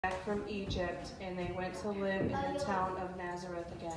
back from Egypt, and they went to live in the town of Nazareth again.